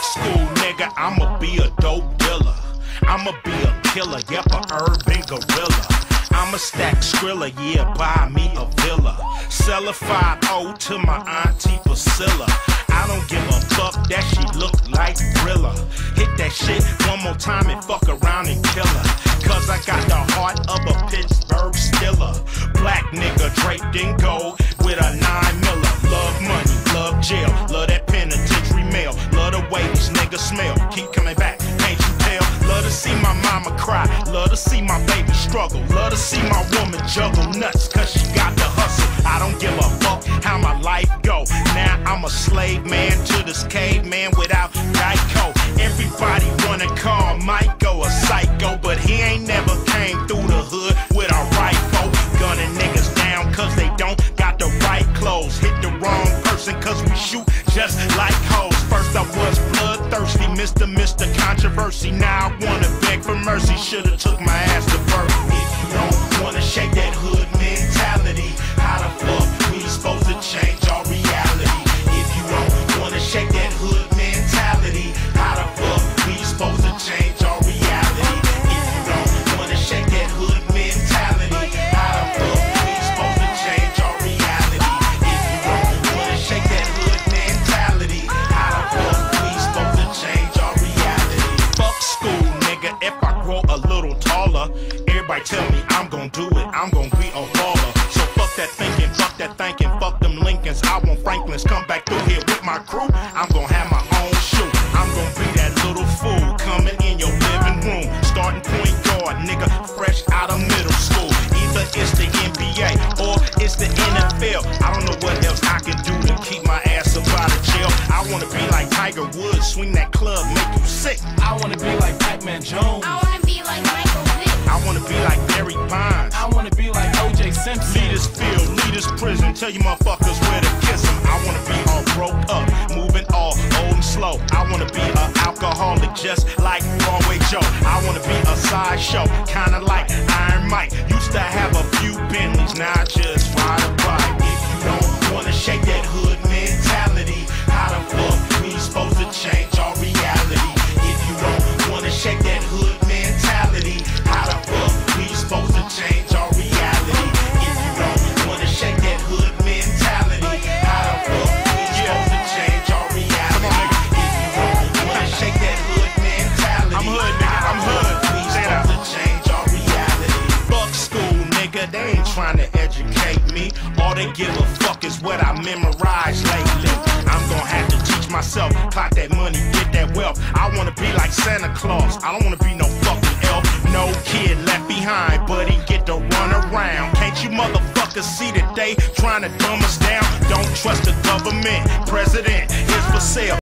school, nigga, I'ma be a dope dealer. I'ma be a killer, yep, a urban gorilla. I'ma stack Skrilla, yeah, buy me a villa. Sell a 5-0 to my auntie Priscilla. I don't give a fuck that she look like Thriller. Hit that shit one more time and fuck around and kill her. Cause I got the heart of a Pittsburgh Steeler. Black nigga draped in gold with a 9mm. Love money, love jail, love that penitentiary mail. Love the way these niggas smell, keep coming back, can't you tell? Love to see my mama cry, love to see my baby struggle. Love to see my woman juggle nuts, cause she got the hustle. I don't give a fuck how my life go. Now I'm a slave man to this caveman without Geico. Everybody wanna call Michael a psycho, but he ain't never came through the hood with a rifle. Gunning niggas down cause they don't got the right clothes. Hit the wrong person cause we shoot just like hoes. First I was bloodthirsty, Mr. Controversy. Now I wanna beg for mercy, should've took my ass to birth. If you don't wanna shake that hood mentality, how the fuck we supposed to change our reality? If you don't wanna shake that hood mentality, how the fuck we supposed to change our reality? If you don't wanna shake that hood mentality, how the fuck we supposed to change our reality? If you don't wanna shake that hood mentality, how the fuck we supposed to change our reality? Fuck school, nigga, if I grow a little taller, everybody tell me I'm gon' do it, I'm gon' be a baller. So fuck that thinking, fuck them Lincolns. I want Franklins, come back through here with my crew. I'm gon' have my own shoe. I'm gon' be that little fool coming in your living room. Starting point guard, nigga, fresh out of middle school. Either it's the NBA or it's the NFL. I don't know what else I can do to keep my ass up out of jail. I wanna be like Tiger Woods, swing that club, make you sick. I wanna be like Pac-Man Jones. I wanna be like Michael Vick. I wanna be like Barry Bonds. I wanna be like O.J. Simpson. Lead this field, lead this prison, tell you motherfuckers where to kiss them. I wanna be all broke up, moving all old and slow. I wanna be an alcoholic just like Broadway Joe. I wanna be a sideshow, kinda like Iron Mike. Used to have a few Bentleys, now I just ride a bike. If you don't wanna shake that hood mentality, how the fuck we supposed to change our reality? If you don't wanna shake that hood mentality, how the fuck we supposed to change our reality? If you don't wanna shake that hood mentality, how the fuck we supposed to change our reality? If you don't wanna shake that hood mentality, I'm hood, nigga, I'm hood. we supposed to change our reality? Fuck school, nigga, they ain't trying to educate me. All they give a fuck is what I memorized lately. I'm gonna have to teach myself, clock that money, get that wealth. I wanna be like Santa Claus, I don't wanna be no fucking elf. No kid left behind, but he get to run around. Can't you motherfuckers see that they trying to dumb us down? Don't trust the government, president is for sale.